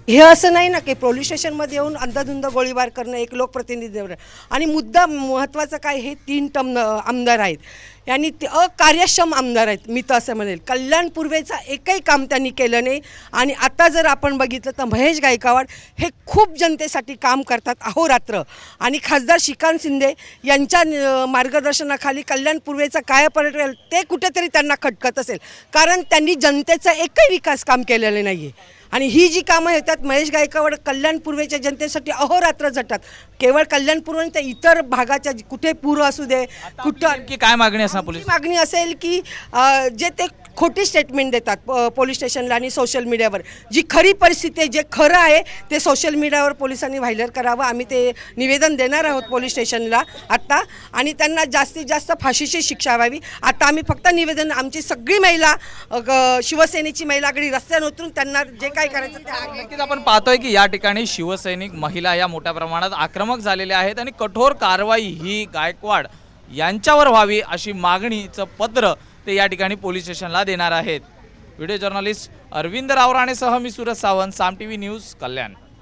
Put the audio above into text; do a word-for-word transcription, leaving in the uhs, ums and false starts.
हे असं नाही ना की पोलीस स्टेशनमध्ये येऊन अंधाधुंद गोळीबार करणं एक लोकप्रतिनिधीवर आणि मुद्दा महत्त्वाचा काय, हे तीन टम आमदार आहेत यांनी ते अकार्यक्षम आमदार आहेत. मी तर असं म्हणेल कल्याण पूर्वेचा एकही काम त्यांनी केलं नाही. आणि आता जर आपण बघितलं तर महेश गायकवाड हे खूप जनतेसाठी काम करतात अहोरात्र. आणि खासदार श्रीकांत शिंदे यांच्या मार्गदर्शनाखाली कल्याण पूर्वेचा काय पर्यटन ते कुठेतरी त्यांना खटकत असेल, कारण त्यांनी जनतेचा एकही विकास काम केलेलं नाही आहे. आणि ही जी कामं येतात महेश गायकवाड कल्याण पूर्वेच्या जनतेसाठी अहोरात्र झटतात. केवळ कल्याण पूर्व तर इतर भागाच्या कुठे पूर असू दे, कुठं की काय मागणी असणार पोलीस मागणी असेल की जे ते खोटी स्टेटमेंट देतात पोलीस स्टेशनला आणि सोशल मीडियावर, जी खरी परिस्थिती आहे जे खरं आहे ते सोशल मीडियावर पोलिसांनी व्हायरल करावं. आम्ही ते निवेदन देणार आहोत पोलीस स्टेशनला आत्ता. आणि त्यांना जास्तीत जास्त फाशीची शिक्षा व्हावी. आता आम्ही फक्त निवेदन, आमची सगळी महिला शिवसेनेची महिला आघाडी रस्त्यावर उतरून त्यांना जे काय करायचं ते. नक्कीच आपण पाहतोय की या ठिकाणी शिवसैनिक महिला या मोठ्या प्रमाणात आक्रमक झालेल्या आहेत आणि कठोर कारवाई ही गायकवाड यांच्यावर व्हावी अशी मागणीचं पत्र ते या ठिकाणी पोलीस स्टेशनला देणार आहेत. व्हिडिओ जर्नलिस्ट अरविंद रावराणेसह मी सूरज सावंत, साम टीव्ही न्यूज, कल्याण.